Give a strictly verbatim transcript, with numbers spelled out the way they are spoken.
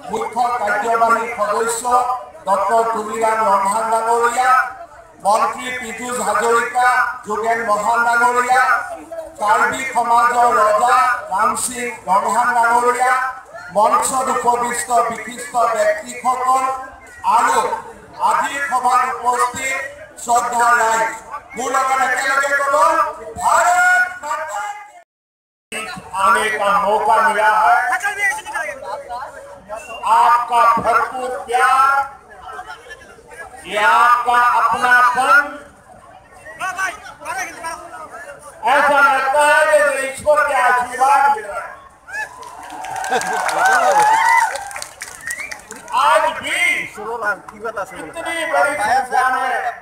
मुख्य कार्यवाही सदस्य डॉक्टर तुलिराम रंधान डांगरिया, मंत्री पीयूष हाजरिका, जोगेन महान डांगरिया, कार्बी समाजर रजा राम सिंह रंधान डांगरिया, मंचत उपविष्ट विशिष्ट व्यक्तिসকল और আজি सभा उपस्थित श्रद्धा राय मूल भारत माता आने का मौका मिला है। आपका भरपूर प्यार, ये आपका अपनापन ऐसा लगता है जैसे ईश्वर के आशीर्वाद मिल रहा है। आज भी इतनी बड़ी संख्या में